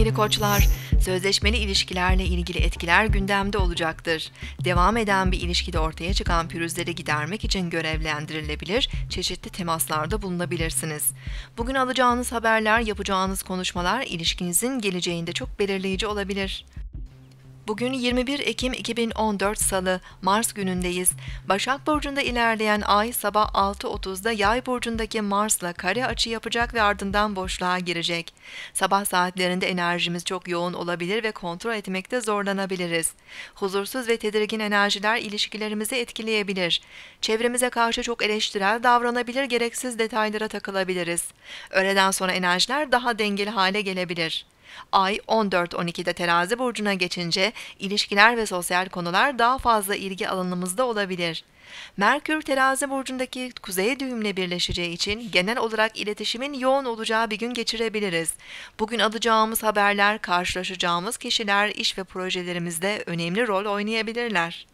Sevgili koçlar, sözleşmeli ilişkilerle ilgili etkiler gündemde olacaktır. Devam eden bir ilişkide ortaya çıkan pürüzleri gidermek için görevlendirilebilir, çeşitli temaslarda bulunabilirsiniz. Bugün alacağınız haberler, yapacağınız konuşmalar ilişkinizin geleceğinde çok belirleyici olabilir. Bugün 21 Ekim 2014 Salı, Mars günündeyiz. Başak Burcu'nda ilerleyen ay sabah 6.30'da Yay Burcu'ndaki Mars'la kare açı yapacak ve ardından boşluğa girecek. Sabah saatlerinde enerjimiz çok yoğun olabilir ve kontrol etmekte zorlanabiliriz. Huzursuz ve tedirgin enerjiler ilişkilerimizi etkileyebilir. Çevremize karşı çok eleştirel davranabilir, gereksiz detaylara takılabiliriz. Öğleden sonra enerjiler daha dengeli hale gelebilir. Ay 14-12'de Terazi burcuna geçince ilişkiler ve sosyal konular daha fazla ilgi alanımızda olabilir. Merkür Terazi burcundaki kuzey düğümle birleşeceği için genel olarak iletişimin yoğun olacağı bir gün geçirebiliriz. Bugün alacağımız haberler, karşılaşacağımız kişiler iş ve projelerimizde önemli rol oynayabilirler.